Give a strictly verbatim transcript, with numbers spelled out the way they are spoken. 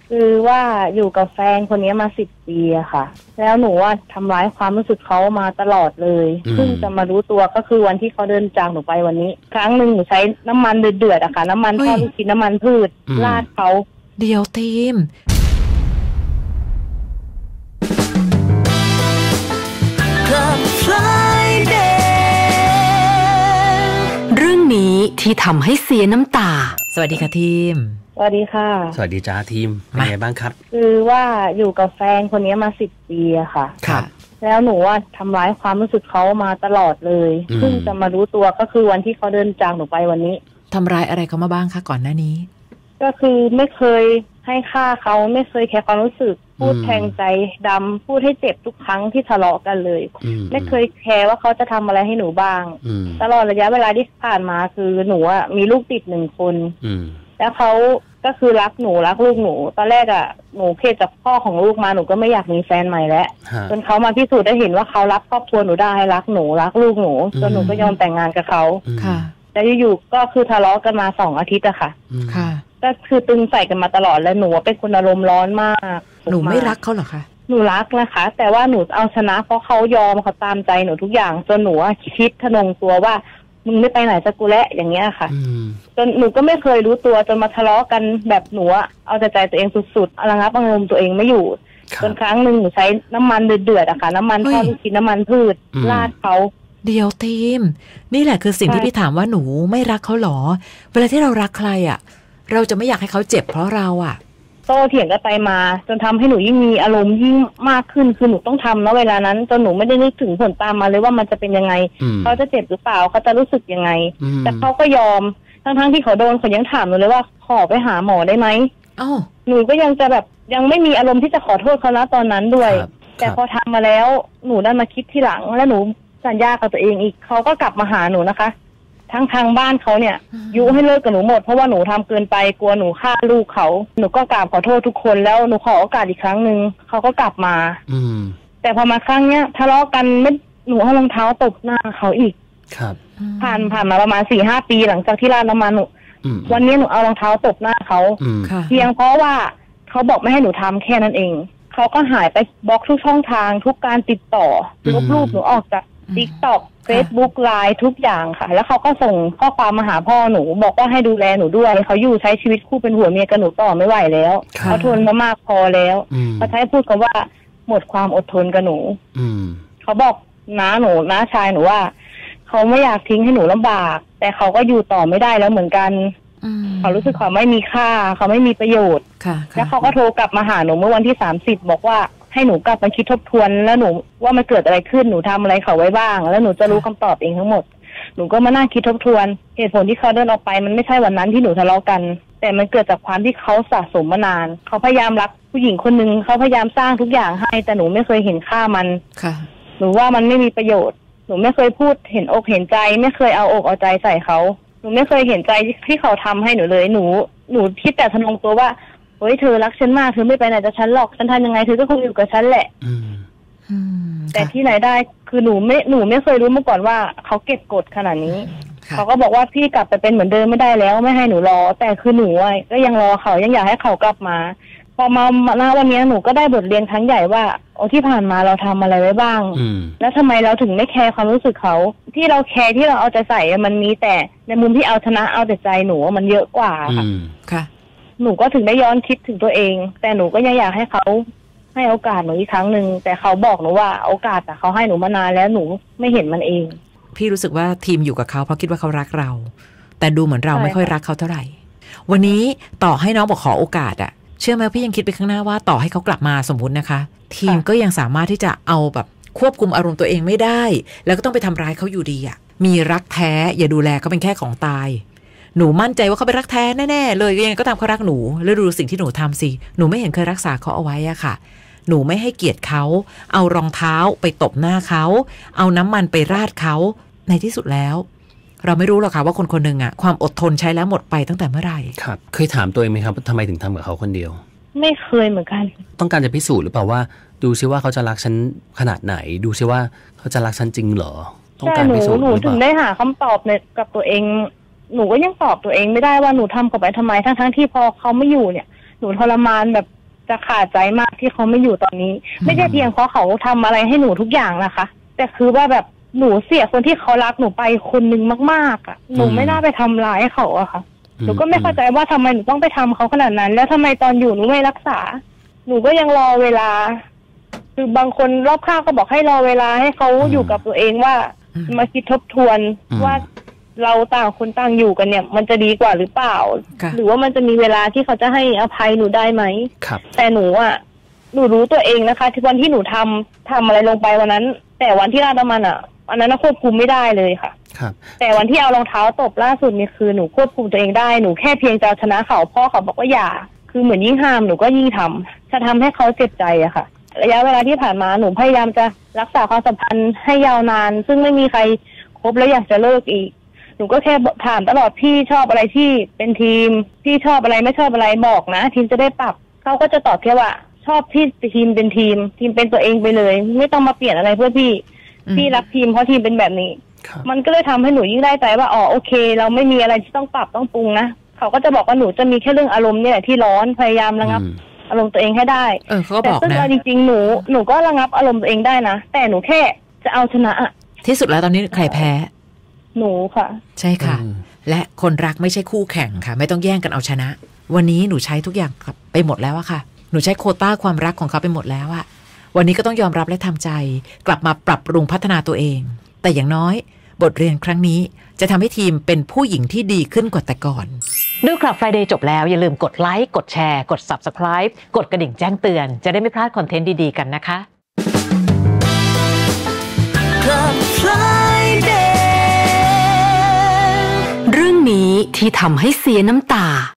คือว่าอยู่กับแฟนคนนี้มาสิบปีอะค่ะแล้วหนูว่าทำร้ายความรู้สึกเขามาตลอดเลยเพิ่งจะมารู้ตัวก็คือวันที่เขาเดินจากหนูไปวันนี้ครั้งหนึ่งหนูใช้น้ำมันเดือดๆอะค่ะน้ำมันทอดลูกชิ้นน้ำมันพืชราดเขาเดี๋ยวทีมเรื่องนี้ที่ทำให้เสียน้ำตาสวัสดีค่ะทีมสวัสดีค่ะสวัสดีจ้าทีมเป็นไงบ้างครับคือว่าอยู่กับแฟนคนนี้มาสิบปีอะค่ะครับแล้วหนูว่าทำร้ายความรู้สึกเขามาตลอดเลยเพิ่งจะมารู้ตัวก็คือวันที่เขาเดินจากหนูไปวันนี้ทำร้ายอะไรเขามาบ้างคะก่อนหน้านี้ก็คือไม่เคยให้ค่าเขาไม่เคยแคร์ความรู้สึกพูดแทงใจดำพูดให้เจ็บทุกครั้งที่ทะเลาะกันเลยไม่เคยแคร์ว่าเขาจะทำอะไรให้หนูบ้างตลอดระยะเวลาที่ผ่านมาคือหนูอะมีลูกติดหนึ่งคนแล้วเขาก็คือรักหนูรักลูกหนูตอนแรกอะหนูเพศจากพ่อของลูกมาหนูก็ไม่อยากมีแฟนใหม่แล้วจนเขามาพิสูจน์ได้เห็นว่าเขารักครอบครัวหนูได้รักหนูรักลูกหนูจนหนูก็ยอมแต่งงานกับเขาค่ะแต่อยู่ๆก็คือทะเลาะกันมาสองอาทิตย์อะค่ะค่ะก็คือตึงใส่กันมาตลอดแล้วหนูเป็นคนอารมณ์ร้อนมากหนูไม่รักเขาเหรอคะหนูรักนะคะแต่ว่าหนูเอาชนะเพราะเขายอมเขาตามใจหนูทุกอย่างจนหนูคิดทะนงตัวว่ามึงไม่ไปไหนสักกูแล้วอย่างเงี้ยค่ะจนหนูก็ไม่เคยรู้ตัวจนมาทะเลาะกันแบบหนูเอาแต่ใจตัวเองสุดๆระงับอารมณ์ตัวเองไม่อยู่จนครั้งหนึ่งหนูใช้น้ำมันเดือดๆอะค่ะน้ำมันทอดลูกชิ้นน้ำมันพืชราดเขาเดียวทีมนี่แหละคือสิ่งที่พี่ถามว่าหนูไม่รักเขาหรอเวลาที่เรารักใครอะเราจะไม่อยากให้เขาเจ็บเพราะเราอะโต้เถียงกันไปมาจนทำให้หนูยิ่งมีอารมณ์ยิ่งมากขึ้นคือหนูต้องทำนะเวลานั้นจนหนูไม่ได้นึกถึงผลตามมาเลยว่ามันจะเป็นยังไงเขาจะเจ็บหรือเปล่าเขาจะรู้สึกยังไงแต่เขาก็ยอมทั้งๆที่เขาโดนเขายังถามหนูเลยว่าขอไปหาหมอได้ไหมอ้าวหนูก็ยังจะแบบยังไม่มีอารมณ์ที่จะขอโทษเขานะตอนนั้นด้วยแต่พอทำมาแล้วหนูได้มาคิดทีหลังแล้วหนูสัญญากับตัวเองอีกเขาก็กลับมาหาหนูนะคะทั้งทางบ้านเขาเนี่ยยุให้เลิกกับหนูหมดเพราะว่าหนูทำเกินไปกลัวหนูฆ่าลูกเขาหนูก็กราบขอโทษทุกคนแล้วหนูขอโอกาสอีกครั้งหนึ่งเขาก็กลับมาอืมแต่พอมาครั้งเนี้ยทะเลาะกันไม่หนูเอารองเท้าตบหน้าเขาอีกครับผ่านผ่านมาประมาณสี่ห้าปีหลังจากที่ราดน้ำมันหนูวันนี้หนูเอารองเท้าตบหน้าเขาเพียงเพราะว่าเขาบอกไม่ให้หนูทำแค่นั้นเองเขาก็หายไปบล็อกทุกช่องทางทุกการติดต่อลบรูปหนูออกจากTikTok Facebook ไลน์ ทุกอย่างค่ะแล้วเขาก็ส่งข้อความมาหาพ่อหนูบอกว่าให้ดูแลหนูด้วยเขาอยู่ใช้ชีวิตคู่เป็นผัวเมียกันหนูต่อไม่ไหวแล้วเขาทนมามากพอแล้วเขาใช้พูดคำว่าหมดความอดทนกับหนูเขาบอกน้าหนูน้าชายหนูว่าเขาไม่อยากทิ้งให้หนูลำบากแต่เขาก็อยู่ต่อไม่ได้แล้วเหมือนกันเขารู้สึกเขาไม่มีค่าเขาไม่มีประโยชน์แล้วเขาก็โทรกลับมาหาหนูเมื่อวันที่สามสิบบอกว่าให้หนูกลับมาคิดทบทวนแล้วหนูว่ามันเกิดอะไรขึ้นหนูทำอะไรเขาไว้บ้างแล้วหนูจะรู้คำตอบเองทั้งหมดหนูก็มานั่งคิดทบทวนเหตุผลที่เขาเดินออกไปมันไม่ใช่วันนั้นที่หนูทะเลาะกันแต่มันเกิดจากความที่เขาสะสมมานานเขาพยายามรักผู้หญิงคนนึงเขาพยายามสร้างทุกอย่างให้แต่หนูไม่เคยเห็นค่ามันหนูว่ามันไม่มีประโยชน์หนูไม่เคยพูดเห็นอกเห็นใจไม่เคยเอาอกเอาใจใส่เขาหนูไม่เคยเห็นใจที่เขาทำให้หนูเลยหนูหนูคิดแต่ทะนงตัวว่าเฮ้ยเธอรักฉันมากเธอไม่ไปไหนจากฉันหรอกฉันทำยังไงเธอก็คงอยู่กับฉันแหละแต่ที่ไหนได้คือหนูไม่หนูไม่เคยรู้มาก่อนว่าเขาเก็บกดขนาดนี้เขาก็บอกว่าพี่กลับไปเป็นเหมือนเดิมไม่ได้แล้วไม่ให้หนูรอแต่คือหนูก็ยังรอเขายังอยากให้เขากลับมาพอมาณวันนี้หนูก็ได้บทเรียนครั้งใหญ่ว่าโอ้ที่ผ่านมาเราทำอะไรไว้บ้างแล้วทำไมเราถึงไม่แคร์ความรู้สึกเขาที่เราแคร์ที่เราเอาใจใส่มันมีแต่ในมุมที่เอาชนะเอาแต่ใจหนูมันเยอะกว่าค่ะหนูก็ถึงได้ย้อนคิดถึงตัวเองแต่หนูก็ยังอยากให้เขาให้โอกาสหนูอีกครั้งหนึ่งแต่เขาบอกหนูว่าโอกาสอะเขาให้หนูมานานแล้วหนูไม่เห็นมันเองพี่รู้สึกว่าทีมอยู่กับเขาเพราะคิดว่าเขารักเราแต่ดูเหมือนเราไม่ค่อยรักเขาเท่าไหร่วันนี้ต่อให้น้องบอกขอโอกาสอะเชื่อไหมพี่ยังคิดไปข้างหน้าว่าต่อให้เขากลับมาสมมุตินะคะทีมก็ยังสามารถที่จะเอาแบบควบคุมอารมณ์ตัวเองไม่ได้แล้วก็ต้องไปทำร้ายเขาอยู่ดีอะมีรักแท้อย่าดูแลเขาเป็นแค่ของตายหนูมั่นใจว่าเขาเป็นรักแท้แน่ๆเลยยังไงก็ตามเขารักหนูแล้วดูสิ่งที่หนูทำสิหนูไม่เห็นเคยรักษาเขาเอาไว้อะค่ะหนูไม่ให้เกียรติเขาเอารองเท้าไปตบหน้าเขาเอาน้ำมันไปราดเขาในที่สุดแล้วเราไม่รู้หรอกค่ะว่าคนคนหนึ่งอะความอดทนใช้แล้วหมดไปตั้งแต่เมื่อไหร่ครับเคยถามตัวเองไหมครับทำไมถึงทำกับเขาคนเดียวไม่เคยเหมือนกันต้องการจะพิสูจน์หรือเปล่าว่าดูซิว่าเขาจะรักฉันขนาดไหนดูซิว่าเขาจะรักฉันจริงเหรอต้องการพิสูจน์หรือเปล่าหนูถึงได้หาคำตอบในกับตัวเองหนูก็ยังตอบตัวเองไม่ได้ว่าหนูทำกับไปทำไมทั้งๆที่พอเขาไม่อยู่เนี่ยหนูทรมานแบบจะขาดใจมากที่เขาไม่อยู่ตอนนี้ไม่ใช่เพียงเพราะเขาทำอะไรให้หนูทุกอย่างนะคะแต่คือว่าแบบหนูเสียคนที่เขารักหนูไปคนนึงมากๆอ่ะหนูไม่น่าไปทำร้ายเขาอะค่ะหนูก็ไม่เข้าใจว่าทำไมหนูต้องไปทำเขาขนาดนั้นแล้วทำไมตอนอยู่หนูไม่รักษาหนูก็ยังรอเวลาคือบางคนรอบข้างก็บอกให้รอเวลาให้เขาอยู่กับตัวเองว่ามาคิดทบทวนว่าเราต่างคนต่างอยู่กันเนี่ยมันจะดีกว่าหรือเปล่าหรือว่ามันจะมีเวลาที่เขาจะให้อภัยหนูได้ไหมแต่หนูอ่ะหนูรู้ตัวเองนะคะที่วันที่หนูทำทำอะไรลงไปวันนั้นแต่วันที่ราดน้ำมันอ่ะอันนั้นควบคุมไม่ได้เลยค่ะแต่วันที่เอารองเท้าตบล่าสุดนี่คือหนูควบคุมตัวเองได้หนูแค่เพียงจะชนะเขาพ่อเขาบอกว่าอย่าคือเหมือนยิ่งห้ามหนูก็ยิ่งทำจะทำให้เขาเจ็บใจอะค่ะระยะเวลาที่ผ่านมาหนูพยายามจะรักษาความสัมพันธ์ให้ยาวนานซึ่งไม่มีใครคบแล้วอยากจะเลิกอีกหนูก็แค่ถามตลอดพี่ชอบอะไรที่เป็นทีมพี่ชอบอะไรไม่ชอบอะไรบอกนะทีมจะได้ปรับเขาก็จะตอบแค่ว่าชอบที่ทีมเป็นทีมทีมเป็นตัวเองไปเลยไม่ต้องมาเปลี่ยนอะไรเพื่อพี่พี่รักทีมเพราะทีมเป็นแบบนี้มันก็เลยทำให้หนูยิ่งได้ใจว่าอ๋อโอเคเราไม่มีอะไรที่ต้องปรับต้องปรุงนะเขาก็จะบอกว่าหนูจะมีแค่เรื่องอารมณ์นี่แหละที่ร้อนพยายามระงับอารมณ์ตัวเองให้ได้เออเขาก็บอกนะแต่ซึ่งจริงๆหนูหนูก็ระงับอารมณ์ตัวเองได้นะแต่หนูแค่จะเอาชนะอะที่สุดแล้วตอนนี้ใครแพ้หนูค่ะใช่ค่ะและคนรักไม่ใช่คู่แข่งค่ะไม่ต้องแย่งกันเอาชนะวันนี้หนูใช้ทุกอย่างไปหมดแล้วอะค่ะหนูใช้โควต้าความรักของเขาไปหมดแล้วอะวันนี้ก็ต้องยอมรับและทำใจกลับมาปรับปรุงพัฒนาตัวเองแต่อย่างน้อยบทเรียนครั้งนี้จะทำให้ทีมเป็นผู้หญิงที่ดีขึ้นกว่าแต่ก่อนดูคลับ Friday จบแล้วอย่าลืมกดไลค์กดแชร์กด Subscribe กดกระดิ่งแจ้งเตือนจะได้ไม่พลาดคอนเทนต์ดีๆกันนะคะ Club Friday เรื่องนี้ที่ทำให้เสียน้ำตา